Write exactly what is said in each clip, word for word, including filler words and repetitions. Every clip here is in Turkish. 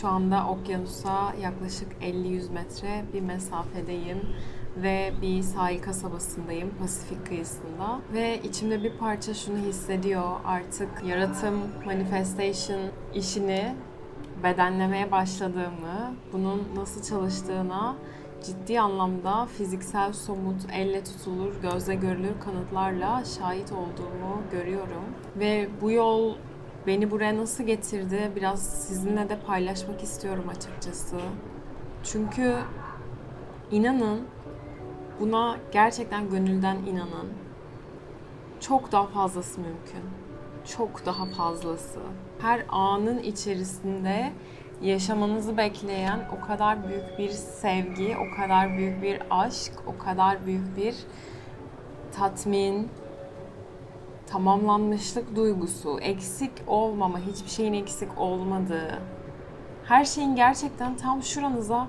Şu anda okyanusa yaklaşık elli yüz metre bir mesafedeyim ve bir sahil kasabasındayım, Pasifik kıyısında. Ve içimde bir parça şunu hissediyor: artık yaratım, manifestation işini bedenlemeye başladığımı, bunun nasıl çalıştığına ciddi anlamda fiziksel, somut, elle tutulur, gözle görülür kanıtlarla şahit olduğumu görüyorum. Ve bu yol beni buraya nasıl getirdi biraz sizinle de paylaşmak istiyorum açıkçası. Çünkü inanın, buna gerçekten gönülden inanın, çok daha fazlası mümkün. Çok daha fazlası. Her anın içerisinde yaşamanızı bekleyen o kadar büyük bir sevgi, o kadar büyük bir aşk, o kadar büyük bir tatmin, tamamlanmışlık duygusu, eksik olmama, hiçbir şeyin eksik olmadığı, her şeyin gerçekten tam şuranıza,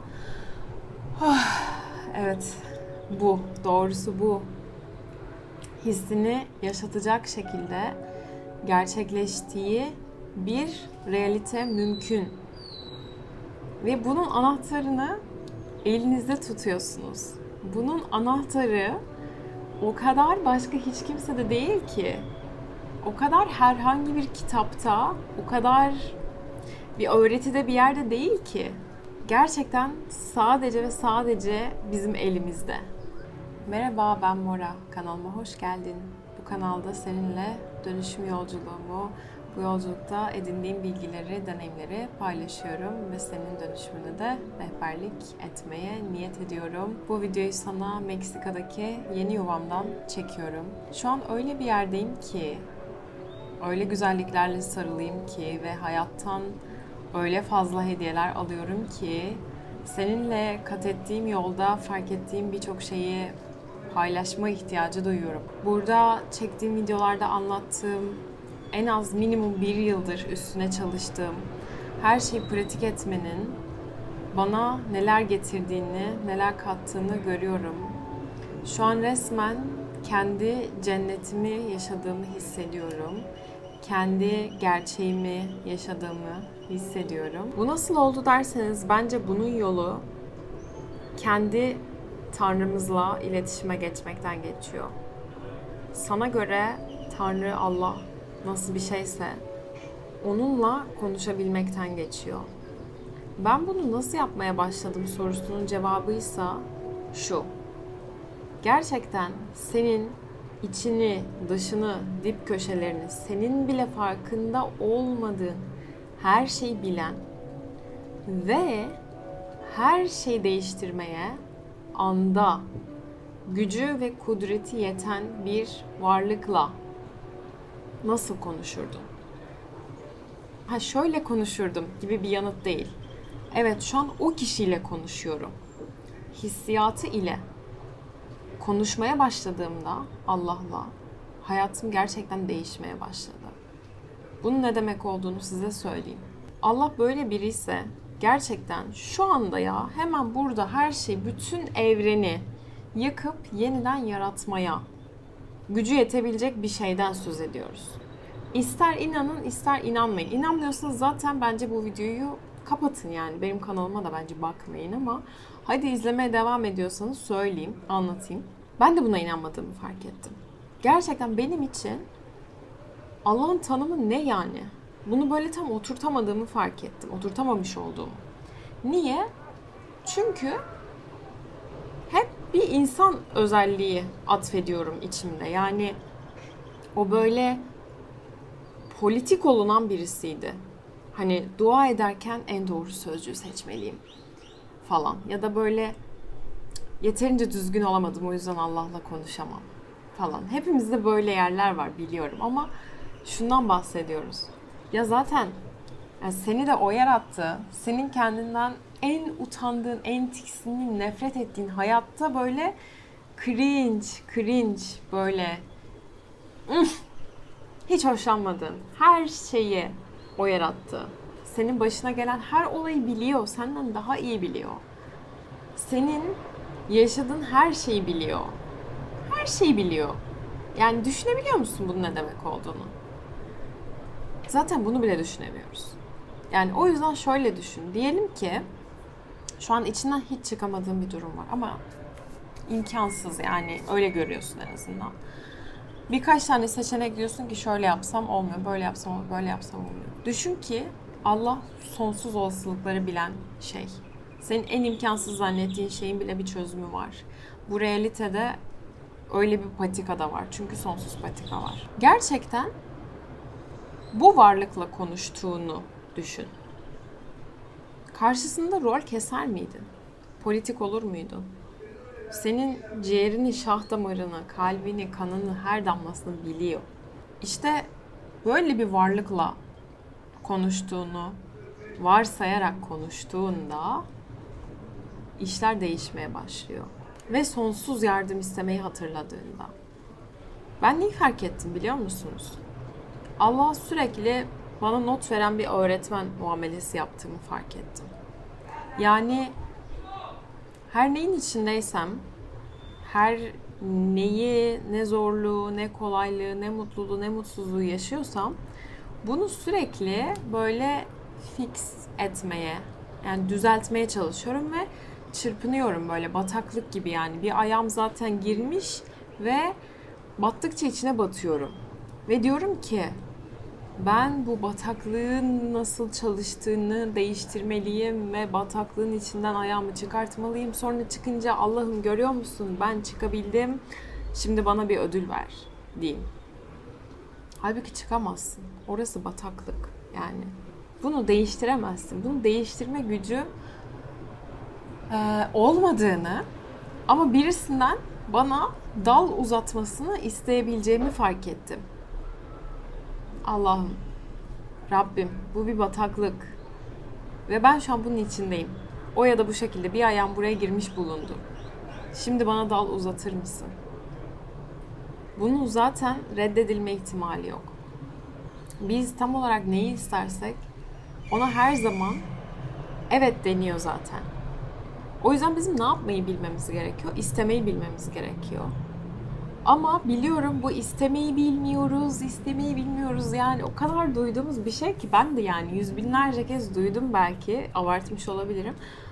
evet bu, doğrusu bu hissini yaşatacak şekilde gerçekleştiği bir realite mümkün. Ve bunun anahtarını elinizde tutuyorsunuz. Bunun anahtarı o kadar başka hiç kimsede değil ki. O kadar herhangi bir kitapta, o kadar bir öğretide bir yerde değil ki. Gerçekten sadece ve sadece bizim elimizde. Merhaba, ben Mora. Kanalıma hoş geldin. Bu kanalda seninle dönüşüm yolculuğumu, bu yolculukta edindiğim bilgileri, deneyimleri paylaşıyorum ve senin dönüşümünü de rehberlik etmeye niyet ediyorum. Bu videoyu sana Meksika'daki yeni yuvamdan çekiyorum. Şu an öyle bir yerdeyim ki, öyle güzelliklerle sarılıyım ki ve hayattan öyle fazla hediyeler alıyorum ki seninle kat ettiğim yolda fark ettiğim birçok şeyi paylaşma ihtiyacı duyuyorum. Burada çektiğim videolarda anlattığım, en az minimum bir yıldır üstüne çalıştığım her şeyi pratik etmenin bana neler getirdiğini, neler kattığını görüyorum. Şu an resmen kendi cennetimi yaşadığımı hissediyorum. Kendi gerçeğimi yaşadığımı hissediyorum. Bu nasıl oldu derseniz, bence bunun yolu kendi Tanrımızla iletişime geçmekten geçiyor. Sana göre Tanrı, Allah nasıl bir şeyse onunla konuşabilmekten geçiyor. Ben bunu nasıl yapmaya başladım sorusunun cevabıysa şu: gerçekten senin içini, dışını, dip köşelerini, senin bile farkında olmadığın her şeyi bilen ve her şeyi değiştirmeye anda gücü ve kudreti yeten bir varlıkla nasıl konuşurdun? Ha şöyle konuşurdum gibi bir yanıt değil. Evet, şu an o kişiyle konuşuyorum. Hissiyatı ile konuşmaya başladığımda Allah'la hayatım gerçekten değişmeye başladı. Bunun ne demek olduğunu size söyleyeyim. Allah böyle biri ise gerçekten şu anda ya hemen burada her şey, bütün evreni yakıp yeniden yaratmaya gücü yetebilecek bir şeyden söz ediyoruz. İster inanın, ister inanmayın. İnanmıyorsanız zaten bence bu videoyu kapatın yani. Benim kanalıma da bence bakmayın ama hadi izlemeye devam ediyorsanız söyleyeyim, anlatayım. Ben de buna inanmadığımı fark ettim. Gerçekten benim için Allah'ın tanımı ne yani? Bunu böyle tam oturtamadığımı fark ettim. Oturtamamış olduğumu. Niye? Çünkü hep bir insan özelliği atfediyorum içimde. Yani o böyle politik olunan birisiydi. Hani dua ederken en doğru sözcüğü seçmeliyim falan. Ya da böyle yeterince düzgün olamadım, o yüzden Allah'la konuşamam falan. Hepimizde böyle yerler var biliyorum ama şundan bahsediyoruz. Ya zaten yani seni de o yarattı. Senin kendinden en utandığın, en tiksindiğin, nefret ettiğin, hayatta böyle cringe, cringe böyle hiç hoşlanmadığın her şeyi o yarattı. Senin başına gelen her olayı biliyor. Senden daha iyi biliyor. Senin yaşadığın her şeyi biliyor. Her şeyi biliyor. Yani düşünebiliyor musun bunun ne demek olduğunu? Zaten bunu bile düşünemiyoruz. Yani o yüzden şöyle düşün. Diyelim ki şu an içinden hiç çıkamadığın bir durum var ama imkansız, yani öyle görüyorsun en azından. Birkaç tane seçenek diyorsun ki şöyle yapsam olmuyor, böyle yapsam olmuyor, böyle yapsam olmuyor. Düşün ki Allah sonsuz olasılıkları bilen şey. Senin en imkansız zannettiğin şeyin bile bir çözümü var. Bu realitede öyle bir patika da var. Çünkü sonsuz patika var. Gerçekten bu varlıkla konuştuğunu düşün. Karşısında rol keser miydin? Politik olur muydun? Senin ciğerini, şah damarını, kalbini, kanını, her damlasını biliyor. İşte böyle bir varlıkla konuştuğunu varsayarak konuştuğunda işler değişmeye başlıyor. Ve sonsuz yardım istemeyi hatırladığında. Ben neyi fark ettim biliyor musunuz? Allah sürekli bana not veren bir öğretmen muamelesi yaptığımı fark ettim. Yani her neyin içindeysem, her neyi, ne zorluğu, ne kolaylığı, ne mutluluğu, ne mutsuzluğu yaşıyorsam bunu sürekli böyle fix etmeye, yani düzeltmeye çalışıyorum ve çırpınıyorum böyle bataklık gibi yani. Bir ayağım zaten girmiş ve battıkça içine batıyorum. Ve diyorum ki ben bu bataklığın nasıl çalıştığını değiştirmeliyim ve bataklığın içinden ayağımı çıkartmalıyım. Sonra çıkınca Allah'ım görüyor musun ben çıkabildim, şimdi bana bir ödül ver diyeyim. Halbuki çıkamazsın. Orası bataklık yani. Bunu değiştiremezsin. Bunu değiştirme gücü e, olmadığını ama birisinden bana dal uzatmasını isteyebileceğimi fark ettim. Allah'ım, Rabbim bu bir bataklık ve ben şu an bunun içindeyim. O ya da bu şekilde bir ayağım buraya girmiş bulundu. Şimdi bana dal uzatır mısın? Bunun zaten reddedilme ihtimali yok. Biz tam olarak neyi istersek ona her zaman evet deniyor zaten. O yüzden bizim ne yapmayı bilmemiz gerekiyor? İstemeyi bilmemiz gerekiyor. Ama biliyorum bu istemeyi bilmiyoruz, istemeyi bilmiyoruz. Yani o kadar duyduğumuz bir şey ki ben de yani yüz binlerce kez duydum belki. Abartmış olabilirim.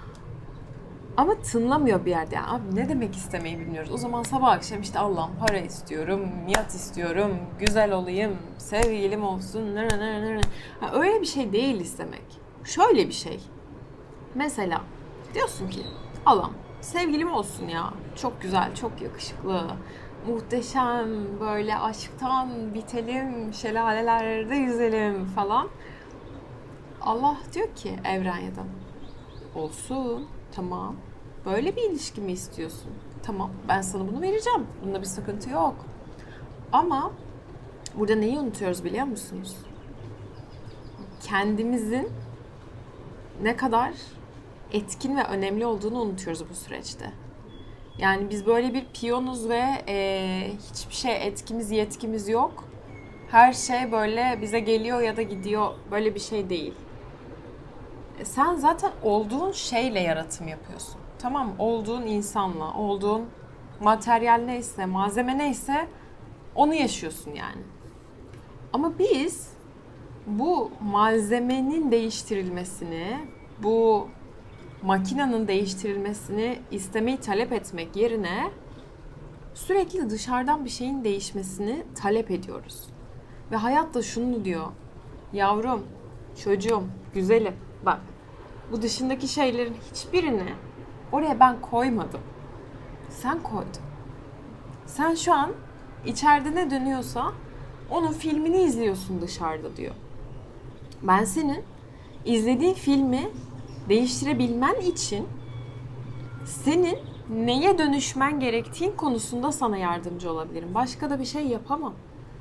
Ama tınlamıyor bir yerde. Yani abi ne demek istemeyi bilmiyoruz? O zaman sabah akşam işte Allah'ım para istiyorum, yat istiyorum, güzel olayım, sevgilim olsun. Nere nere nere. Ha, öyle bir şey değil istemek. Şöyle bir şey. Mesela diyorsun ki Allah'ım sevgilim olsun ya. Çok güzel, çok yakışıklı. Muhteşem, böyle aşktan bitelim, şelalelerde yüzelim falan. Allah diyor ki evren ya da olsun, tamam. Böyle bir ilişki mi istiyorsun? Tamam, ben sana bunu vereceğim. Bunda bir sıkıntı yok. Ama burada neyi unutuyoruz biliyor musunuz? Kendimizin ne kadar etkin ve önemli olduğunu unutuyoruz bu süreçte. Yani biz böyle bir piyonuz ve e, hiçbir şey etkimiz, yetkimiz yok. Her şey böyle bize geliyor ya da gidiyor. Böyle bir şey değil. E, sen zaten olduğun şeyle yaratım yapıyorsun. Tamam mı? Olduğun insanla, olduğun materyal neyse, malzeme neyse onu yaşıyorsun yani. Ama biz bu malzemenin değiştirilmesini, bu makinenin değiştirilmesini istemeyi talep etmek yerine sürekli dışarıdan bir şeyin değişmesini talep ediyoruz. Ve hayat da şunu diyor. Yavrum, çocuğum, güzelim. Bak, bu dışındaki şeylerin hiçbirini oraya ben koymadım. Sen koydun. Sen şu an içeride ne dönüyorsa onun filmini izliyorsun dışarıda diyor. Ben senin izlediğin filmi değiştirebilmen için senin neye dönüşmen gerektiğin konusunda sana yardımcı olabilirim. Başka da bir şey yapamam.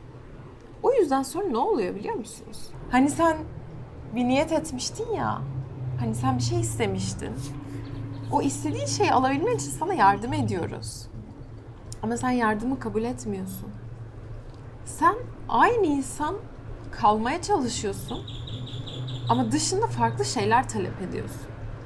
O yüzden sonra ne oluyor biliyor musunuz? Hani sen bir niyet etmiştin ya, hani sen bir şey istemiştin. O istediğin şeyi alabilmen için sana yardım ediyoruz. Ama sen yardımı kabul etmiyorsun. Sen aynı insan kalmaya çalışıyorsun. Ama dışında farklı şeyler talep ediyorsun.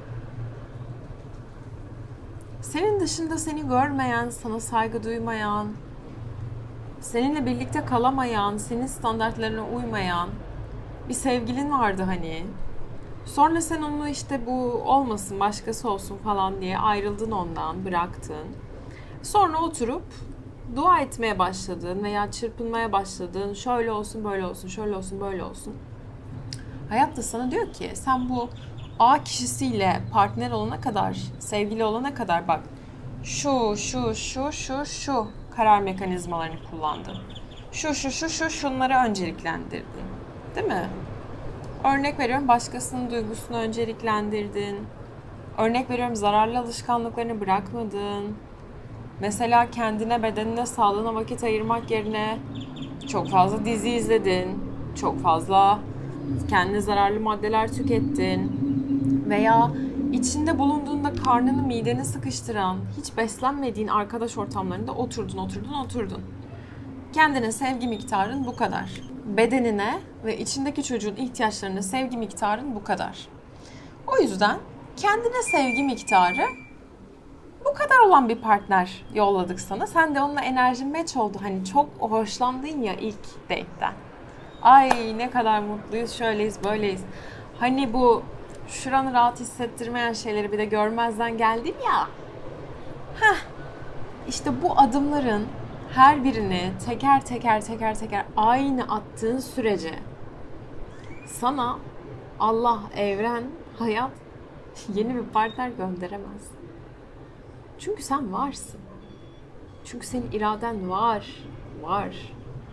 Senin dışında seni görmeyen, sana saygı duymayan, seninle birlikte kalamayan, senin standartlarına uymayan bir sevgilin vardı hani. Sonra sen onu işte bu olmasın, başkası olsun falan diye ayrıldın ondan, bıraktın. Sonra oturup dua etmeye başladın veya çırpınmaya başladın. Şöyle olsun, böyle olsun, şöyle olsun, böyle olsun. Hayat da sana diyor ki sen bu A kişisiyle partner olana kadar, sevgili olana kadar bak şu, şu, şu, şu, şu karar mekanizmalarını kullandın. Şu, şu, şu, şu şunları önceliklendirdin. Değil mi? Örnek veriyorum başkasının duygusunu önceliklendirdin. Örnek veriyorum zararlı alışkanlıklarını bırakmadın. Mesela kendine, bedenine, sağlığına vakit ayırmak yerine çok fazla dizi izledin. Çok fazla kendine zararlı maddeler tükettin. Veya içinde bulunduğunda karnını, mideni sıkıştıran, hiç beslenmediğin arkadaş ortamlarında oturdun, oturdun, oturdun. Kendine sevgi miktarın bu kadar. Bedenine ve içindeki çocuğun ihtiyaçlarına sevgi miktarın bu kadar. O yüzden kendine sevgi miktarı bu kadar olan bir partner yolladık sana. Sen de onunla enerjin match oldu. Hani çok hoşlandın ya ilk date'ten. Ay ne kadar mutluyuz, şöyleyiz, böyleyiz. Hani bu şuranı rahat hissettirmeyen şeyleri bir de görmezden geldin ya. Heh. İşte bu adımların her birini teker teker teker teker aynı attığın sürece sana Allah, evren, hayat yeni bir partner gönderemez. Çünkü sen varsın. Çünkü senin iraden var. Var.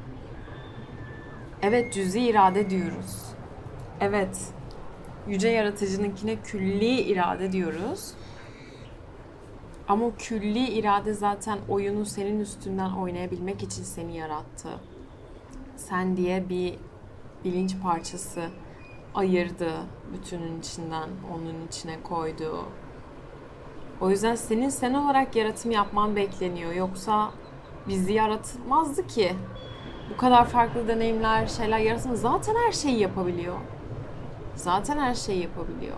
Evet, cüzi irade diyoruz. Evet, yüce yaratıcınınkine külli irade diyoruz. Ama o külli irade zaten oyunu senin üstünden oynayabilmek için seni yarattı. Sen diye bir bilinç parçası ayırdı, bütünün içinden onun içine koydu. O yüzden senin sen olarak yaratım yapman bekleniyor. Yoksa bizi yaratılmazdı ki. Bu kadar farklı deneyimler, şeyler yaratılmaz. Zaten her şeyi yapabiliyor. Zaten her şeyi yapabiliyor.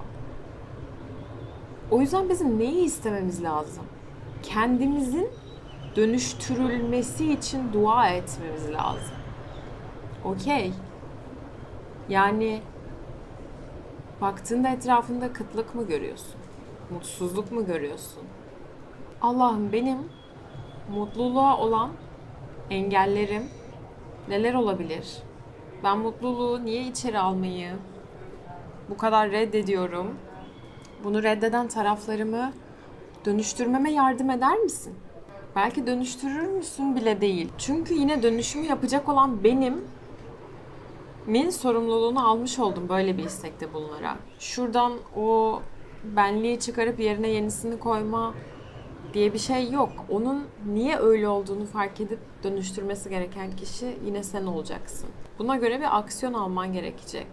O yüzden bizim neyi istememiz lazım? Kendimizin dönüştürülmesi için dua etmemiz lazım. Okey. Yani baktığında etrafında kıtlık mı görüyorsun? Mutsuzluk mu görüyorsun? Allah'ım benim mutluluğa olan engellerim neler olabilir? Ben mutluluğu niye içeri almayı bu kadar reddediyorum? Bunu reddeden taraflarımı dönüştürmeme yardım eder misin? Belki dönüştürür müsün bile değil. Çünkü yine dönüşümü yapacak olan benim min sorumluluğunu almış oldum böyle bir istekte bulunarak. Şuradan o benliği çıkarıp yerine yenisini koyma diye bir şey yok. Onun niye öyle olduğunu fark edip dönüştürmesi gereken kişi yine sen olacaksın. Buna göre bir aksiyon alman gerekecek.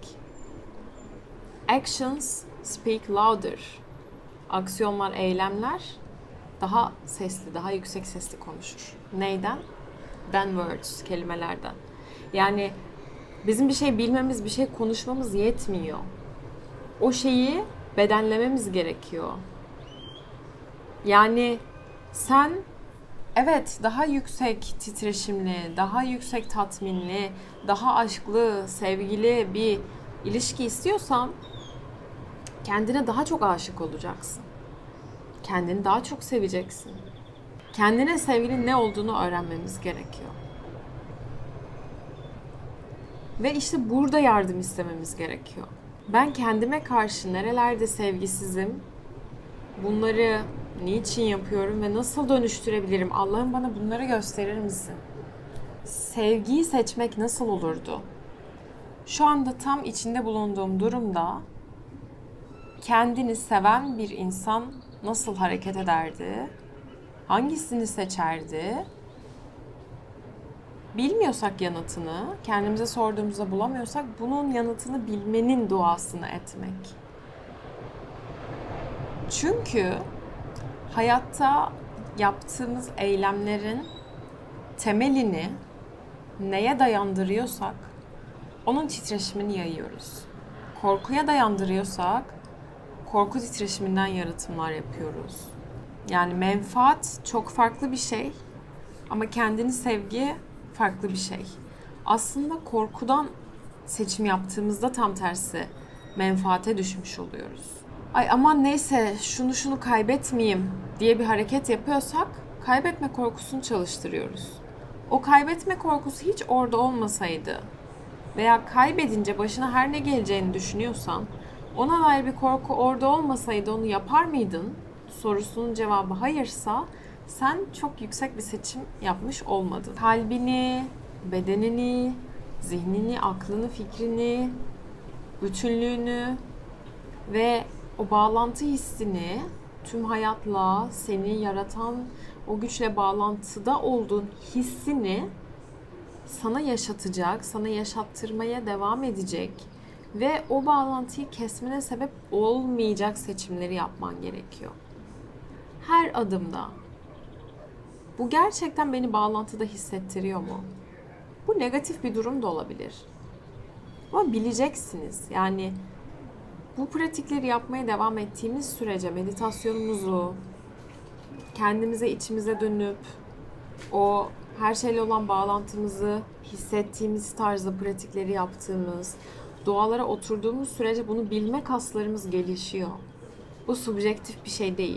Actions speak louder. Aksiyonlar, eylemler daha sesli, daha yüksek sesli konuşur. Neyden? Than words, kelimelerden. Yani bizim bir şey bilmemiz, bir şey konuşmamız yetmiyor. O şeyi bedenlememiz gerekiyor. Yani sen evet daha yüksek titreşimli, daha yüksek tatminli, daha aşklı, sevgili bir ilişki istiyorsan kendine daha çok aşık olacaksın. Kendini daha çok seveceksin. Kendine sevginin ne olduğunu öğrenmemiz gerekiyor. Ve işte burada yardım istememiz gerekiyor. Ben kendime karşı nerelerde sevgisizim, bunları niçin yapıyorum ve nasıl dönüştürebilirim? Allah'ım bana bunları gösterir misin? Sevgiyi seçmek nasıl olurdu? Şu anda tam içinde bulunduğum durumda kendini seven bir insan nasıl hareket ederdi? Hangisini seçerdi? Bilmiyorsak yanıtını, kendimize sorduğumuzda bulamıyorsak bunun yanıtını bilmenin duasını etmek. Çünkü hayatta yaptığımız eylemlerin temelini neye dayandırıyorsak onun titreşimini yayıyoruz. Korkuya dayandırıyorsak korku titreşiminden yaratımlar yapıyoruz. Yani menfaat çok farklı bir şey ama kendini sevgi farklı bir şey. Aslında korkudan seçim yaptığımızda tam tersi menfaate düşmüş oluyoruz. Ay aman neyse şunu şunu kaybetmeyeyim diye bir hareket yapıyorsak kaybetme korkusunu çalıştırıyoruz. O kaybetme korkusu hiç orada olmasaydı veya kaybedince başına her ne geleceğini düşünüyorsan ona dair bir korku orada olmasaydı onu yapar mıydın? Sorusunun cevabı hayırsa sen çok yüksek bir seçim yapmış olmadın. Kalbini, bedenini, zihnini, aklını, fikrini, bütünlüğünü ve o bağlantı hissini tüm hayatla, seni yaratan o güçle bağlantıda olduğun hissini sana yaşatacak, sana yaşattırmaya devam edecek ve o bağlantıyı kesmene sebep olmayacak seçimleri yapman gerekiyor. Her adımda. Bu gerçekten beni bağlantıda hissettiriyor mu? Bu negatif bir durum da olabilir. Ama bileceksiniz. Yani bu pratikleri yapmaya devam ettiğimiz sürece meditasyonumuzu, kendimize içimize dönüp o her şeyle olan bağlantımızı hissettiğimiz tarzda pratikleri yaptığımız, dualara oturduğumuz sürece bunu bilme kaslarımız gelişiyor. Bu subjektif bir şey değil.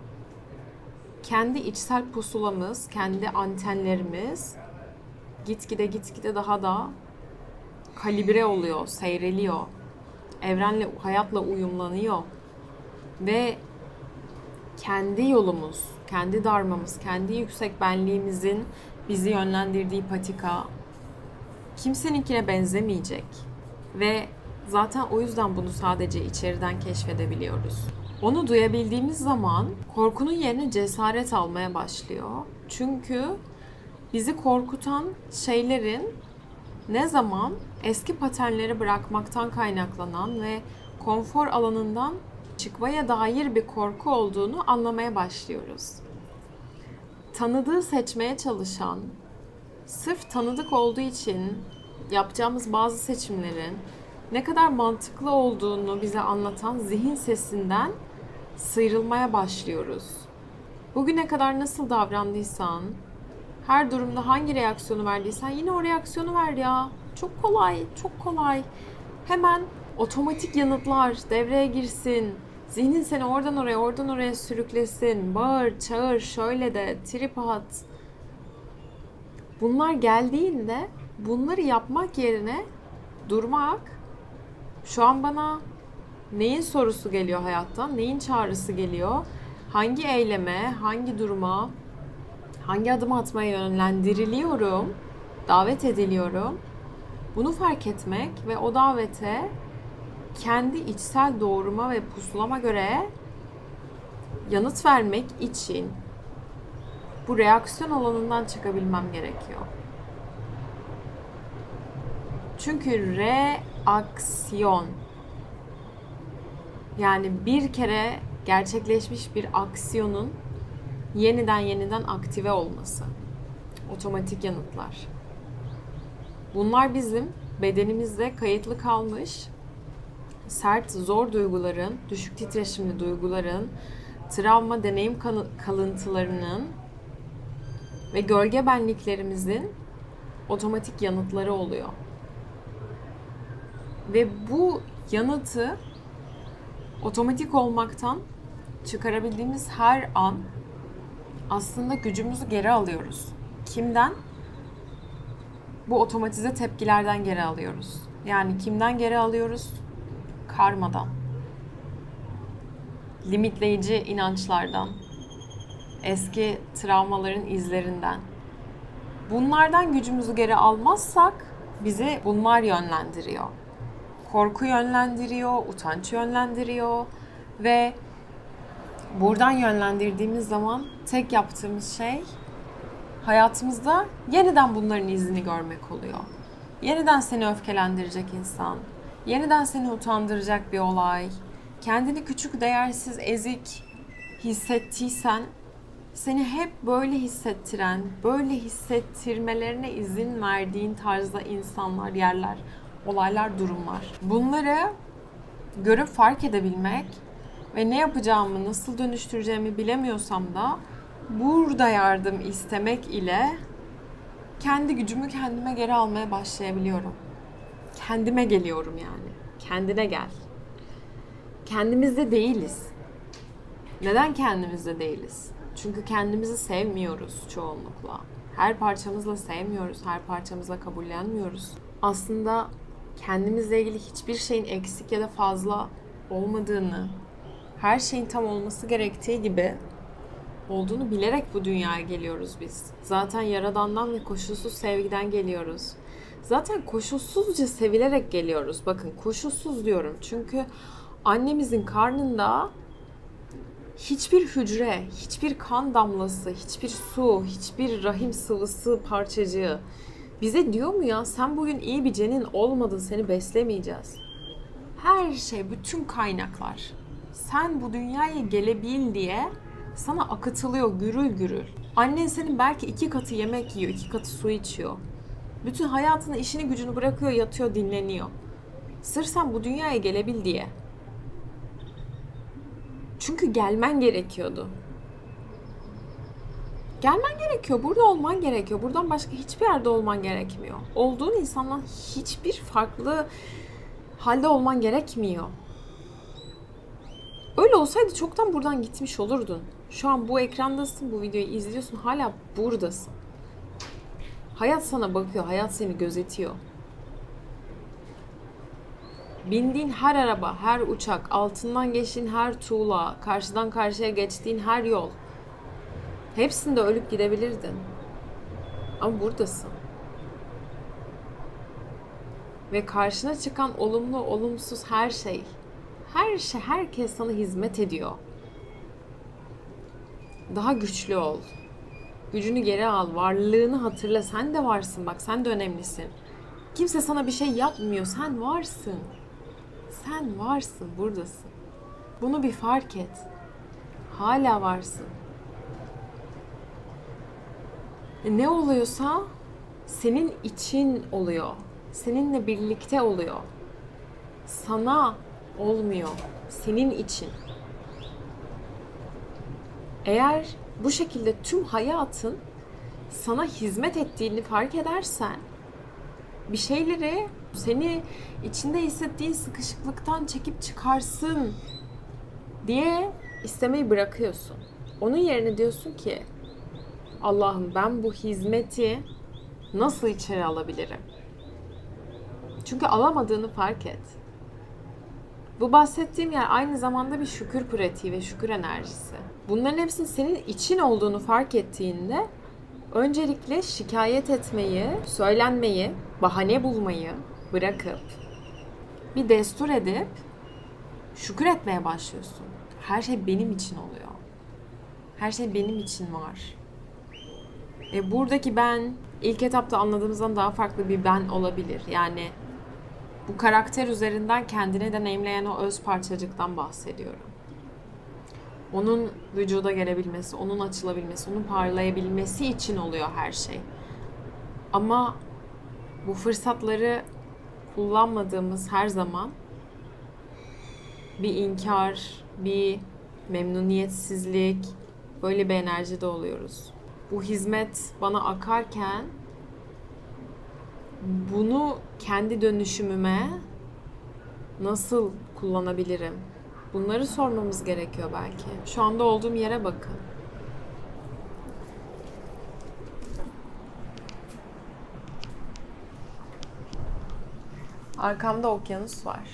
Kendi içsel pusulamız, kendi antenlerimiz gitgide gitgide daha da kalibre oluyor, seyreliyor. Evrenle, hayatla uyumlanıyor. Ve kendi yolumuz, kendi dharmamız, kendi yüksek benliğimizin bizi yönlendirdiği patika kimseninkine benzemeyecek. Ve zaten o yüzden bunu sadece içeriden keşfedebiliyoruz. Onu duyabildiğimiz zaman korkunun yerine cesaret almaya başlıyor. Çünkü bizi korkutan şeylerin ne zaman eski paternleri bırakmaktan kaynaklanan ve konfor alanından çıkmaya dair bir korku olduğunu anlamaya başlıyoruz. Tanıdığı seçmeye çalışan, sırf tanıdık olduğu için yapacağımız bazı seçimlerin ne kadar mantıklı olduğunu bize anlatan zihin sesinden sıyrılmaya başlıyoruz. Bugüne kadar nasıl davrandıysan, her durumda hangi reaksiyonu verdiysen yine o reaksiyonu ver ya. Çok kolay, çok kolay. Hemen otomatik yanıtlar devreye girsin. Zihnin seni oradan oraya, oradan oraya sürüklesin. Bağır, çağır, şöyle de, trip at. Bunlar geldiğinde bunları yapmak yerine durmak, şu an bana neyin sorusu geliyor hayattan, neyin çağrısı geliyor, hangi eyleme, hangi duruma, hangi adım atmaya yönlendiriliyorum, davet ediliyorum. Bunu fark etmek ve o davete kendi içsel doğruma ve pusulama göre yanıt vermek için bu reaksiyon alanından çıkabilmem gerekiyor. Çünkü reaksiyon, yani bir kere gerçekleşmiş bir aksiyonun yeniden yeniden aktive olması. Otomatik yanıtlar. Bunlar bizim bedenimizde kayıtlı kalmış sert, zor duyguların, düşük titreşimli duyguların, travma, deneyim kalıntılarının ve gölge benliklerimizin otomatik yanıtları oluyor. Ve bu yanıtı otomatik olmaktan çıkarabildiğimiz her an aslında gücümüzü geri alıyoruz. Kimden? Bu otomatize tepkilerden geri alıyoruz. Yani kimden geri alıyoruz? Karmadan. Limitleyici inançlardan. Eski travmaların izlerinden. Bunlardan gücümüzü geri almazsak bizi bunlar yönlendiriyor. Korku yönlendiriyor, utanç yönlendiriyor ve buradan yönlendirdiğimiz zaman tek yaptığımız şey hayatımızda yeniden bunların izini görmek oluyor. Yeniden seni öfkelendirecek insan, yeniden seni utandıracak bir olay, kendini küçük, değersiz, ezik hissettiysen seni hep böyle hissettiren, böyle hissettirmelerine izin verdiğin tarzda insanlar, yerler, olaylar, durumlar. Bunları görüp fark edebilmek ve ne yapacağımı, nasıl dönüştüreceğimi bilemiyorsam da burada yardım istemek ile kendi gücümü kendime geri almaya başlayabiliyorum. Kendime geliyorum yani. Kendine gel. kendimizde değiliz. Neden kendimizde değiliz? Çünkü kendimizi sevmiyoruz çoğunlukla. Her parçamızla sevmiyoruz, her parçamızla kabullenmiyoruz. Aslında kendimizle ilgili hiçbir şeyin eksik ya da fazla olmadığını, her şeyin tam olması gerektiği gibi olduğunu bilerek bu dünyaya geliyoruz biz. Zaten Yaradan'dan ve koşulsuz sevgiden geliyoruz. Zaten koşulsuzca sevilerek geliyoruz. Bakın koşulsuz diyorum çünkü annemizin karnında hiçbir hücre, hiçbir kan damlası, hiçbir su, hiçbir rahim sıvısı parçacığı bize diyor mu ya sen bugün iyi bir cenin olmadın, seni beslemeyeceğiz. Her şey, bütün kaynaklar sen bu dünyaya gelebil diye sana akıtılıyor gürül gürül. Annen senin belki iki katı yemek yiyor, iki katı su içiyor. Bütün hayatını, işini, gücünü bırakıyor, yatıyor, dinleniyor. Sırf sen bu dünyaya gelebil diye. Çünkü gelmen gerekiyordu. Gelmen gerekiyor, burada olman gerekiyor. Buradan başka hiçbir yerde olman gerekmiyor. Olduğun insandan hiçbir farklı halde olman gerekmiyor. Öyle olsaydı çoktan buradan gitmiş olurdun. Şu an bu ekrandasın, bu videoyu izliyorsun, hala buradasın. Hayat sana bakıyor, hayat seni gözetiyor. Bindiğin her araba, her uçak, altından geçtiğin her tuğla, karşıdan karşıya geçtiğin her yol. Hepsinde ölüp gidebilirdin. Ama buradasın. Ve karşına çıkan olumlu, olumsuz her şey, her şey, herkes sana hizmet ediyor. Daha güçlü ol. Gücünü geri al, varlığını hatırla. Sen de varsın bak, sen de önemlisin. Kimse sana bir şey yapmıyor, sen varsın. Sen varsın, buradasın. Bunu bir fark et. Hala varsın. E ne oluyorsa senin için oluyor. Seninle birlikte oluyor. Sana olmuyor. Senin için. Eğer bu şekilde tüm hayatın sana hizmet ettiğini fark edersen, bir şeyleri seni içinde hissettiğin sıkışıklıktan çekip çıkarsın diye istemeyi bırakıyorsun. Onun yerine diyorsun ki Allah'ım ben bu hizmeti nasıl içeri alabilirim? Çünkü alamadığını fark et. Bu bahsettiğim yer aynı zamanda bir şükür pratiği ve şükür enerjisi. Bunların hepsinin senin için olduğunu fark ettiğinde öncelikle şikayet etmeyi, söylenmeyi, bahane bulmayı bırakıp bir destur edip şükür etmeye başlıyorsun. Her şey benim için oluyor. Her şey benim için var. E buradaki ben ilk etapta anladığımızdan daha farklı bir ben olabilir. Yani bu karakter üzerinden kendini deneyimleyen o öz parçacıktan bahsediyorum. Onun vücuda gelebilmesi, onun açılabilmesi, onun parlayabilmesi için oluyor her şey. Ama bu fırsatları kullanmadığımız her zaman bir inkar, bir memnuniyetsizlik, böyle bir enerjide oluyoruz. Bu hizmet bana akarken bunu kendi dönüşümüme nasıl kullanabilirim? Bunları sormamız gerekiyor belki. Şu anda olduğum yere bakın. Arkamda okyanus var.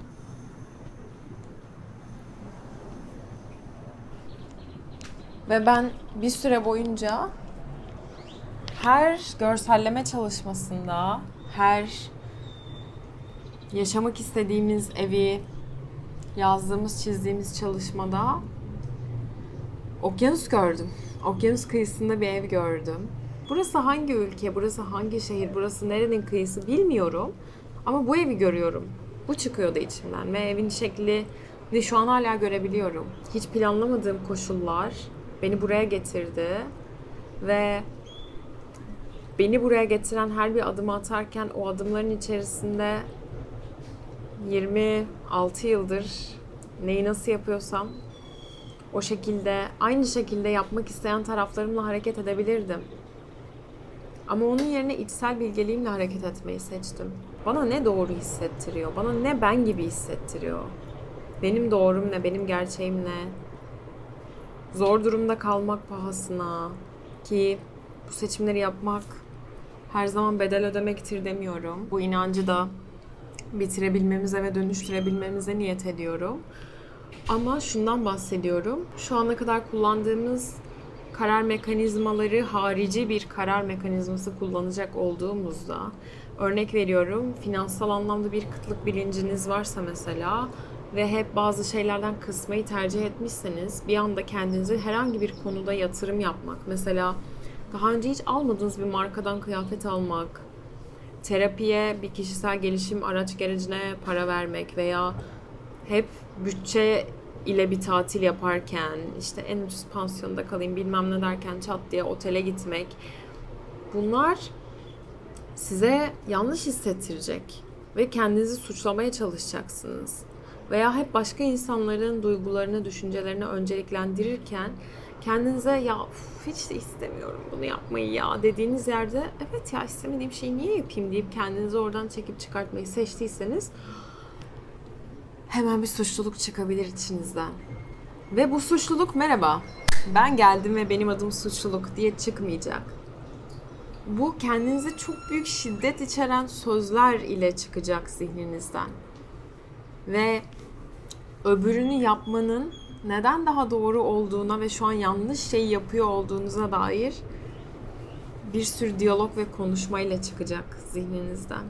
Ve ben bir süre boyunca her görselleme çalışmasında, her yaşamak istediğimiz evi, yazdığımız, çizdiğimiz çalışmada okyanus gördüm. Okyanus kıyısında bir ev gördüm. Burası hangi ülke, burası hangi şehir, burası nerenin kıyısı bilmiyorum. Ama bu evi görüyorum. Bu çıkıyordu içimden ve evin şeklini şu an hala görebiliyorum. Hiç planlamadığım koşullar beni buraya getirdi ve beni buraya getiren her bir adımı atarken o adımların içerisinde yirmi altı yıldır neyi nasıl yapıyorsam o şekilde, aynı şekilde yapmak isteyen taraflarımla hareket edebilirdim. Ama onun yerine içsel bilgeliğimle hareket etmeyi seçtim. Bana ne doğru hissettiriyor, bana ne ben gibi hissettiriyor. Benim doğrum ne? Benim gerçeğim ne? Zor durumda kalmak pahasına, ki bu seçimleri yapmak her zaman bedel ödemektir demiyorum. Bu inancı da bitirebilmemize ve dönüştürebilmemize niyet ediyorum. Ama şundan bahsediyorum. Şu ana kadar kullandığımız karar mekanizmaları harici bir karar mekanizması kullanacak olduğumuzda, örnek veriyorum, finansal anlamda bir kıtlık bilinciniz varsa mesela ve hep bazı şeylerden kısmayı tercih etmişseniz, bir anda kendinizi herhangi bir konuda yatırım yapmak, mesela daha önce hiç almadığınız bir markadan kıyafet almak, terapiye, bir kişisel gelişim araç gerecine para vermek veya hep bütçe ile bir tatil yaparken, işte en ucuz pansiyonda kalayım bilmem ne derken çat diye otele gitmek, bunlar size yanlış hissettirecek ve kendinizi suçlamaya çalışacaksınız. Veya hep başka insanların duygularını, düşüncelerini önceliklendirirken kendinize ya hiç de istemiyorum bunu yapmayı ya dediğiniz yerde, evet ya istemediğim şeyi niye yapayım deyip kendinizi oradan çekip çıkartmayı seçtiyseniz hemen bir suçluluk çıkabilir içinizden. Ve bu suçluluk merhaba ben geldim ve benim adım suçluluk diye çıkmayacak. Bu kendinize çok büyük şiddet içeren sözler ile çıkacak zihninizden. Ve öbürünü yapmanın neden daha doğru olduğuna ve şu an yanlış şeyi yapıyor olduğunuza dair bir sürü diyalog ve konuşmayla çıkacak zihninizden.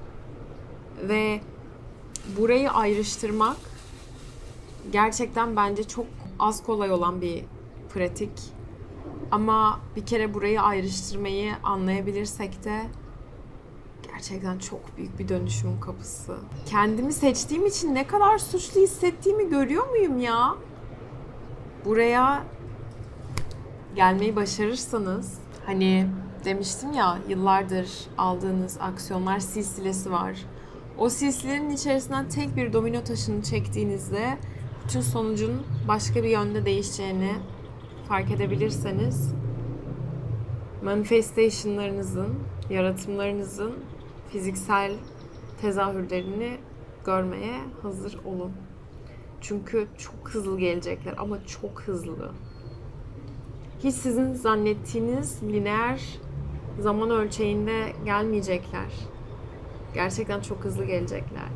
Ve burayı ayrıştırmak gerçekten bence çok az kolay olan bir pratik. Ama bir kere burayı ayrıştırmayı anlayabilirsek de gerçekten çok büyük bir dönüşüm kapısı. Kendimi seçtiğim için ne kadar suçlu hissettiğimi görüyor muyum ya? Buraya gelmeyi başarırsanız, hani demiştim ya, yıllardır aldığınız aksiyonlar silsilesi var. O silsilenin içerisinden tek bir domino taşını çektiğinizde bütün sonucun başka bir yönde değişeceğini fark edebilirseniz, manifestationlarınızın, yaratımlarınızın fiziksel tezahürlerini görmeye hazır olun. Çünkü çok hızlı gelecekler ama çok hızlı. Hiç sizin zannettiğiniz lineer zaman ölçeğinde gelmeyecekler. Gerçekten çok hızlı gelecekler.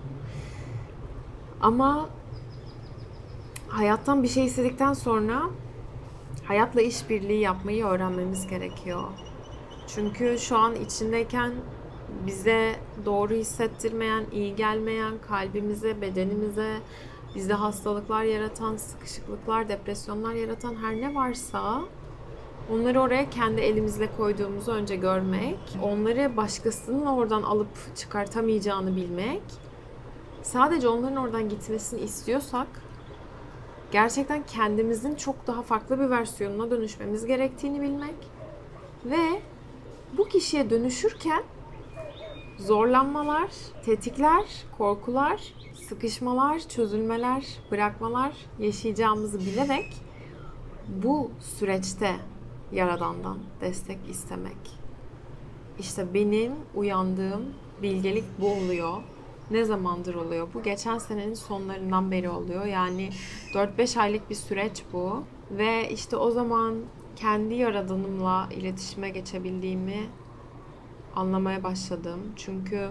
Ama hayattan bir şey istedikten sonra hayatla işbirliği yapmayı öğrenmemiz gerekiyor. Çünkü şu an içindeyken bize doğru hissettirmeyen, iyi gelmeyen, kalbimize, bedenimize, bizde hastalıklar yaratan, sıkışıklıklar, depresyonlar yaratan her ne varsa onları oraya kendi elimizle koyduğumuzu önce görmek, onları başkasının oradan alıp çıkartamayacağını bilmek, sadece onların oradan gitmesini istiyorsak gerçekten kendimizin çok daha farklı bir versiyonuna dönüşmemiz gerektiğini bilmek ve bu kişiye dönüşürken zorlanmalar, tetikler, korkular, sıkışmalar, çözülmeler, bırakmalar yaşayacağımızı bilerek bu süreçte Yaradan'dan destek istemek. İşte benim uyandığım bilgelik bu oluyor. Ne zamandır oluyor? Bu geçen senenin sonlarından beri oluyor. Yani dört beş aylık bir süreç bu. Ve işte o zaman kendi Yaradan'ımla iletişime geçebildiğimi anlamaya başladım. Çünkü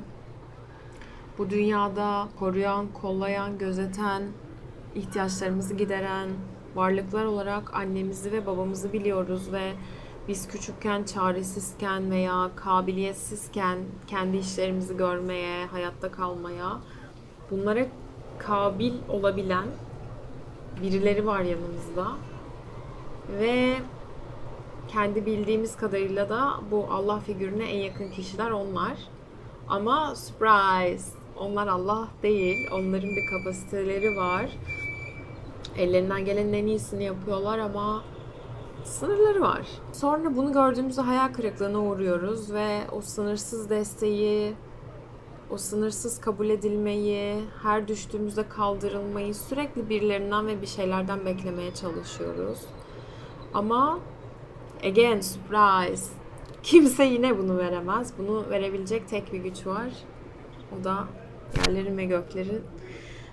bu dünyada koruyan, kollayan, gözeten, ihtiyaçlarımızı gideren varlıklar olarak annemizi ve babamızı biliyoruz ve biz küçükken çaresizken veya kabiliyetsizken kendi işlerimizi görmeye, hayatta kalmaya, bunlara kabil olabilen birileri var yanımızda. Ve kendi bildiğimiz kadarıyla da bu Allah figürüne en yakın kişiler onlar. Ama surprise! Onlar Allah değil. Onların bir kapasiteleri var. Ellerinden gelenin en iyisini yapıyorlar ama sınırları var. Sonra bunu gördüğümüzde hayal kırıklığına uğruyoruz ve o sınırsız desteği, o sınırsız kabul edilmeyi, her düştüğümüzde kaldırılmayı sürekli birilerinden ve bir şeylerden beklemeye çalışıyoruz. Ama again surprise! Kimse yine bunu veremez. Bunu verebilecek tek bir güç var. O da yerlerin ve göklerin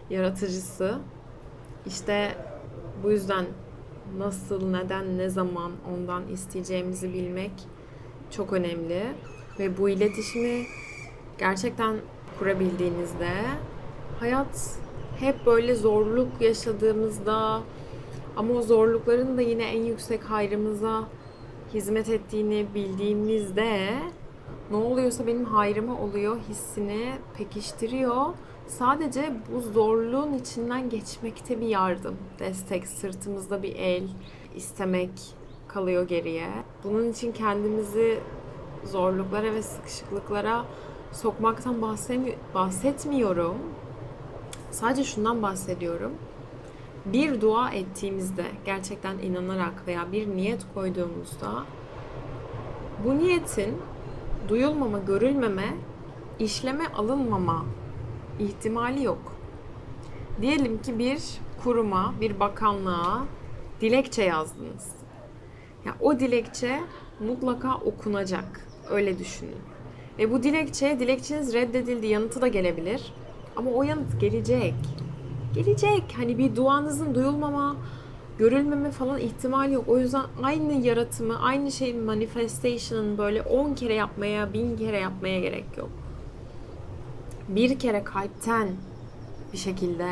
yaratıcısı. İşte bu yüzden nasıl, neden, ne zaman ondan isteyeceğimizi bilmek çok önemli. Ve bu iletişimi gerçekten kurabildiğinizde hayat hep böyle zorluk yaşadığımızda ama o zorlukların da yine en yüksek hayrımıza hizmet ettiğini bildiğimizde ne oluyorsa benim hayrıma oluyor hissini pekiştiriyor. Sadece bu zorluğun içinden geçmekte bir yardım, destek, sırtımızda bir el istemek kalıyor geriye. Bunun için kendimizi zorluklara ve sıkışıklıklara sokmaktan bahsetmiyorum. Sadece şundan bahsediyorum. Bir dua ettiğimizde, gerçekten inanarak veya bir niyet koyduğumuzda bu niyetin duyulmama, görülmeme, işleme alınmama ihtimali yok. Diyelim ki bir kuruma, bir bakanlığa dilekçe yazdınız. Ya o dilekçe mutlaka okunacak. Öyle düşünün. Ve bu dilekçeye dilekçeniz reddedildi yanıtı da gelebilir. Ama o yanıt gelecek. Gelecek. Hani bir duanızın duyulmama, görülmeme falan ihtimali yok. O yüzden aynı yaratımı, aynı şeyin manifestation'ın böyle on kere yapmaya, bin kere yapmaya gerek yok. Bir kere kalpten bir şekilde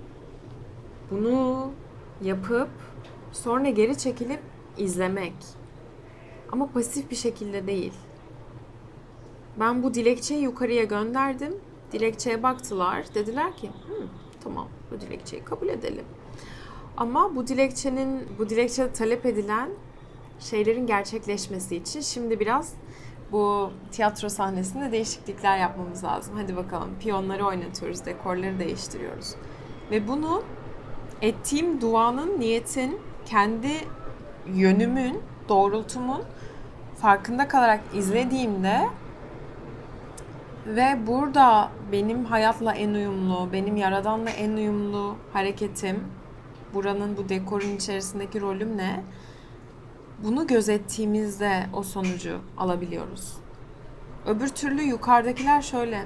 bunu yapıp sonra geri çekilip izlemek. Ama pasif bir şekilde değil. Ben bu dilekçeyi yukarıya gönderdim. Dilekçeye baktılar. Dediler ki tamam bu dilekçeyi kabul edelim. Ama bu dilekçenin, bu dilekçede talep edilen şeylerin gerçekleşmesi için şimdi biraz bu tiyatro sahnesinde değişiklikler yapmamız lazım. Hadi bakalım piyonları oynatıyoruz, dekorları değiştiriyoruz. Ve bunu ettiğim duanın, niyetin, kendi yönümün, doğrultumun farkında kalarak izlediğimde ve burada benim hayatla en uyumlu, benim yaradanla en uyumlu hareketim, buranın, bu dekorun içerisindeki rolüm ne? Bunu gözettiğimizde o sonucu alabiliyoruz. Öbür türlü yukarıdakiler şöyle.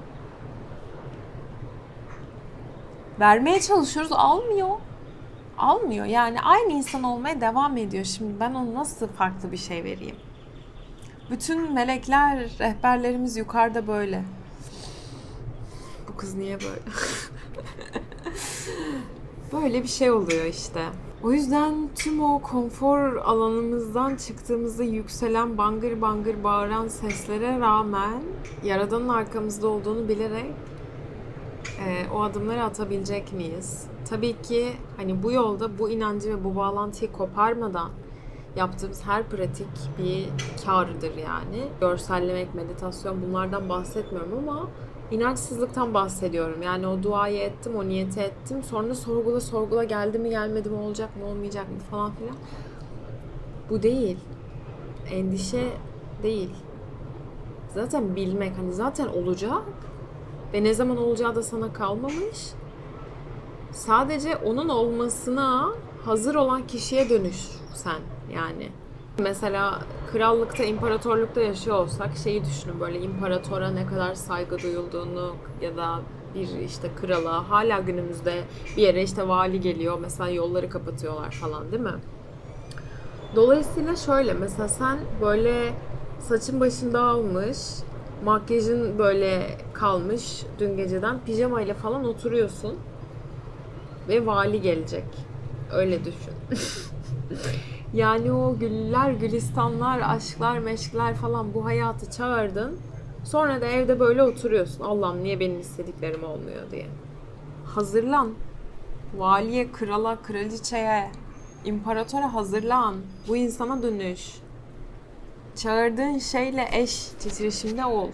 Vermeye çalışıyoruz, almıyor. Almıyor. Yani aynı insan olmaya devam ediyor. Şimdi ben ona nasıl farklı bir şey vereyim? Bütün melekler, rehberlerimiz yukarıda böyle. Bu kız niye böyle? Böyle bir şey oluyor işte. O yüzden tüm o konfor alanımızdan çıktığımızda yükselen bangır bangır bağıran seslere rağmen Yaradan'ın arkamızda olduğunu bilerek e, o adımları atabilecek miyiz? Tabii ki hani bu yolda bu inancı ve bu bağlantıyı koparmadan yaptığımız her pratik bir kârdır yani. Görsellemek, meditasyon bunlardan bahsetmiyorum ama İnançsızlıktan bahsediyorum. Yani o duayı ettim, o niyeti ettim. Sonra sorgula sorgula geldi mi gelmedi mi, olacak mı olmayacak mı falan filan. Bu değil. Endişe değil. Zaten bilmek, hani zaten olacak. Ve ne zaman olacağı da sana kalmamış. Sadece onun olmasına hazır olan kişiye dönüş sen yani. Mesela krallıkta, imparatorlukta yaşıyor olsak şeyi düşünün, böyle imparatora ne kadar saygı duyulduğunu ya da bir işte krala, hala günümüzde bir yere işte vali geliyor mesela yolları kapatıyorlar falan değil mi? Dolayısıyla şöyle mesela sen böyle saçın başın dağılmış, makyajın böyle kalmış dün geceden, pijamayla falan oturuyorsun ve vali gelecek. Öyle düşün. Yani o güller, gülistanlar, aşklar, meşkler falan bu hayatı çağırdın. Sonra da evde böyle oturuyorsun. Allah'ım niye benim istediklerim olmuyor diye. Hazırlan. Valiye, krala, kraliçeye, imparatora hazırlan. Bu insana dönüş. Çağırdığın şeyle eş titreşimde ol.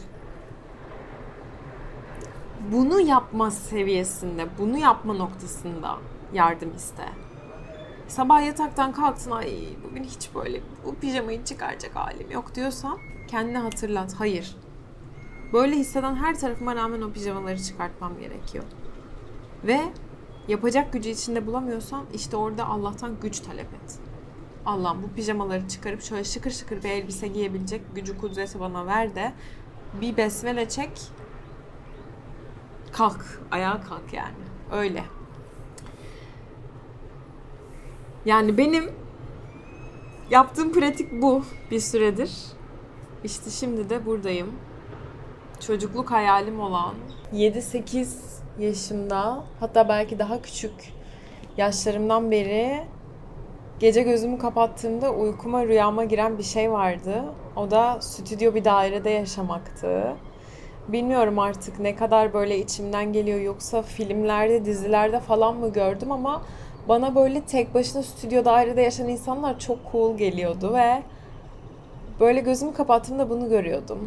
Bunu yapma seviyesinde, bunu yapma noktasında yardım iste. Sabah yataktan kalktın, ay bugün hiç böyle bu pijamayı çıkaracak halim yok diyorsan kendine hatırlat. Hayır. Böyle hisseden her tarafıma rağmen o pijamaları çıkartmam gerekiyor. Ve yapacak gücü içinde bulamıyorsan işte orada Allah'tan güç talep et. Allah'ım bu pijamaları çıkarıp şöyle şıkır şıkır bir elbise giyebilecek gücü kudreti bana ver de bir besmele çek. Kalk. Ayağa kalk yani. Öyle. Yani benim yaptığım pratik bu bir süredir. İşte şimdi de buradayım. Çocukluk hayalim olan yedi sekiz yaşımda, hatta belki daha küçük yaşlarımdan beri gece gözümü kapattığımda uykuma, rüyama giren bir şey vardı. O da stüdyo bir dairede yaşamaktı. Bilmiyorum artık ne kadar böyle içimden geliyor, yoksa filmlerde, dizilerde falan mı gördüm, ama bana böyle tek başına stüdyo dairede yaşayan insanlar çok cool geliyordu ve böyle gözümü kapattığımda bunu görüyordum.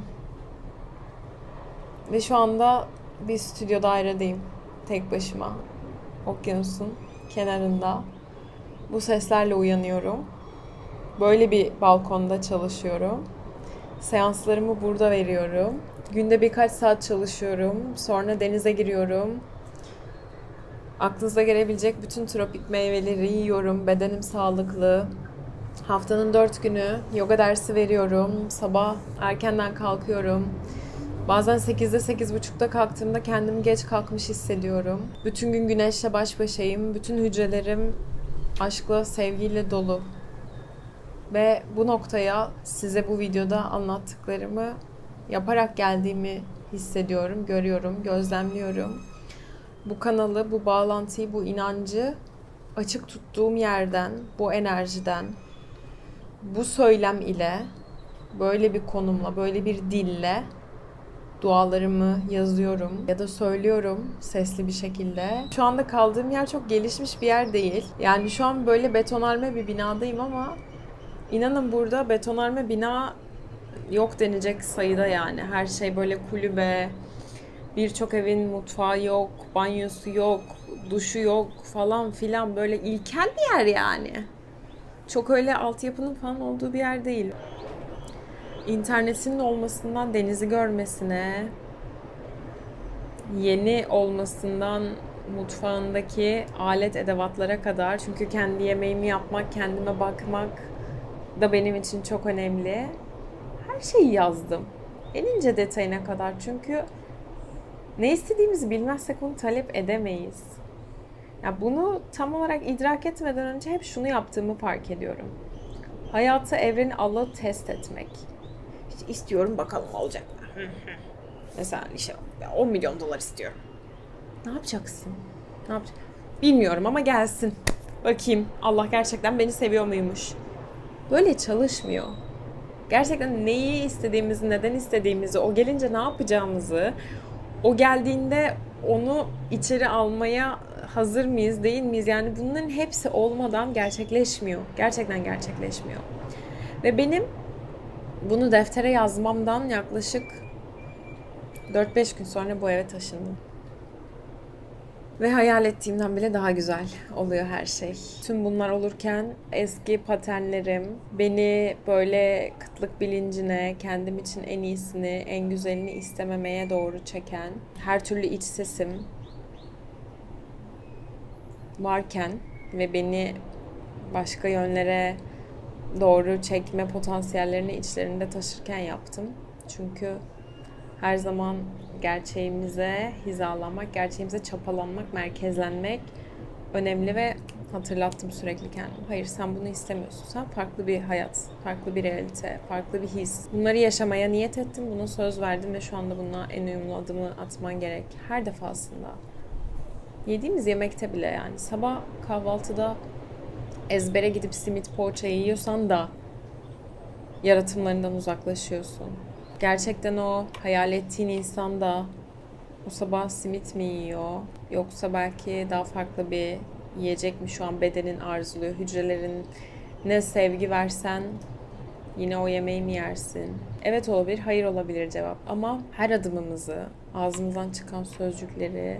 Ve şu anda bir stüdyo dairedeyim. Tek başıma. Okyanusun kenarında. Bu seslerle uyanıyorum. Böyle bir balkonda çalışıyorum. Seanslarımı burada veriyorum. Günde birkaç saat çalışıyorum. Sonra denize giriyorum. Aklınıza gelebilecek bütün tropik meyveleri yiyorum. Bedenim sağlıklı. Haftanın dört günü yoga dersi veriyorum. Sabah erkenden kalkıyorum. Bazen sekizde, sekiz buçukta kalktığımda kendimi geç kalkmış hissediyorum. Bütün gün güneşle baş başayım. Bütün hücrelerim aşkla, sevgiyle dolu. Ve bu noktaya size bu videoda anlattıklarımı yaparak geldiğimi hissediyorum, görüyorum, gözlemliyorum. Bu kanalı, bu bağlantıyı, bu inancı açık tuttuğum yerden, bu enerjiden, bu söylem ile, böyle bir konumla, böyle bir dille dualarımı yazıyorum ya da söylüyorum sesli bir şekilde. Şu anda kaldığım yer çok gelişmiş bir yer değil. Yani şu an böyle betonarme bir binadayım ama inanın burada betonarme bina yok denecek sayıda yani. Her şey böyle kulübe, birçok evin mutfağı yok, banyosu yok, duşu yok falan filan, böyle ilkel bir yer yani. Çok öyle altyapının falan olduğu bir yer değil. İnternetinin olmasından denizi görmesine, yeni olmasından mutfağındaki alet edevatlara kadar, çünkü kendi yemeğimi yapmak, kendime bakmak da benim için çok önemli. Her şeyi yazdım. En ince detayına kadar, çünkü ne istediğimizi bilmezsek onu talep edemeyiz. Ya bunu tam olarak idrak etmeden önce hep şunu yaptığımı fark ediyorum. Hayatı, evreni, Allah'ı test etmek. İşte istiyorum, bakalım olacak mı? Mesela işte on milyon dolar istiyorum. Ne yapacaksın? Ne yapacaksın? Bilmiyorum ama gelsin. Bakayım Allah gerçekten beni seviyor muymuş? Böyle çalışmıyor. Gerçekten neyi istediğimizi, neden istediğimizi, o gelince ne yapacağımızı, o geldiğinde onu içeri almaya hazır mıyız, değil miyiz? Yani bunların hepsi olmadan gerçekleşmiyor. Gerçekten gerçekleşmiyor. Ve benim bunu deftere yazmamdan yaklaşık dört beş gün sonra bu eve taşındım. Ve hayal ettiğimden bile daha güzel oluyor her şey. Tüm bunlar olurken eski paternlerim beni böyle kıtlık bilincine, kendim için en iyisini, en güzelini istememeye doğru çeken, her türlü iç sesim varken ve beni başka yönlere doğru çekme potansiyellerini içlerinde taşırken yaptım. Çünkü her zaman gerçeğimize hizalanmak, gerçeğimize çapalanmak, merkezlenmek önemli ve hatırlattım sürekli kendime. Hayır, sen bunu istemiyorsun. Sen farklı bir hayat, farklı bir realite, farklı bir his. Bunları yaşamaya niyet ettim, buna söz verdim ve şu anda buna en uyumlu adımı atman gerek. Her defasında. Yediğimiz yemekte bile yani. Sabah kahvaltıda ezbere gidip simit poğaça yiyorsan da yaratımlarından uzaklaşıyorsun. Gerçekten o hayal ettiğin insan da o sabah simit mi yiyor? Yoksa belki daha farklı bir yiyecek mi şu an bedenin arzuluyor? Hücrelerin ne sevgi versen yine o yemeği mi yersin? Evet olabilir, hayır olabilir cevap. Ama her adımımızı, ağzımızdan çıkan sözcükleri,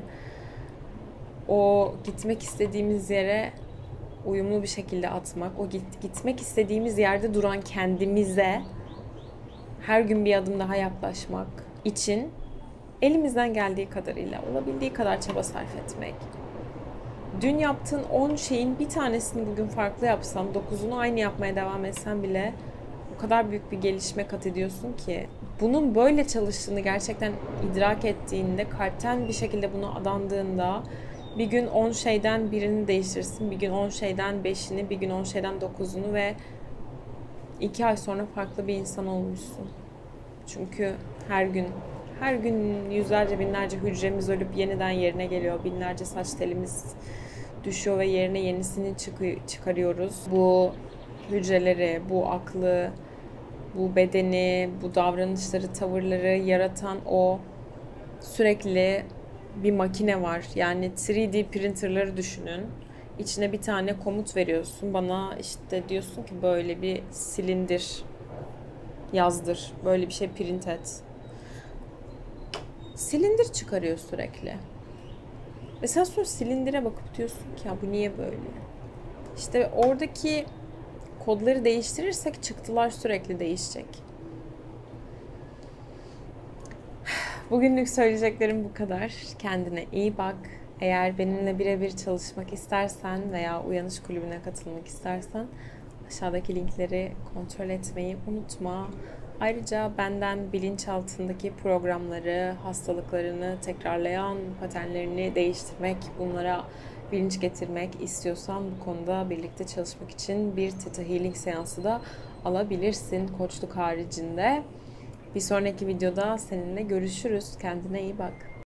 o gitmek istediğimiz yere uyumlu bir şekilde atmak, o git, gitmek istediğimiz yerde duran kendimize her gün bir adım daha yaklaşmak için elimizden geldiği kadarıyla, olabildiği kadar çaba sarf etmek. Dün yaptığın on şeyin bir tanesini bugün farklı yapsan, dokuzunu aynı yapmaya devam etsen bile o kadar büyük bir gelişme kat ediyorsun ki. Bunun böyle çalıştığını gerçekten idrak ettiğinde, kalpten bir şekilde bunu adandığında Bir gün on şeyden birini değiştirirsin, bir gün on şeyden beşini, bir gün on şeyden dokuzunu ve iki ay sonra farklı bir insan olmuşsun. Çünkü her gün, her gün yüzlerce binlerce hücremiz ölüp yeniden yerine geliyor. Binlerce saç telimiz düşüyor ve yerine yenisini çıkarıyoruz. Bu hücreleri, bu aklı, bu bedeni, bu davranışları, tavırları yaratan o sürekli bir makine var. Yani üç D printerları düşünün. İçine bir tane komut veriyorsun. Bana işte diyorsun ki böyle bir silindir yazdır. Böyle bir şey print et. Silindir çıkarıyor sürekli. Ve sen sonra silindire bakıp diyorsun ki ya bu niye böyle? İşte oradaki kodları değiştirirsek çıktılar sürekli değişecek. Bugünlük söyleyeceklerim bu kadar. Kendine iyi bak. Eğer benimle birebir çalışmak istersen veya uyanış kulübüne katılmak istersen aşağıdaki linkleri kontrol etmeyi unutma. Ayrıca benden bilinçaltındaki programları, hastalıklarını tekrarlayan paternlerini değiştirmek, bunlara bilinç getirmek istiyorsan bu konuda birlikte çalışmak için bir Theta Healing seansı da alabilirsin koçluk haricinde. Bir sonraki videoda seninle görüşürüz. Kendine iyi bak.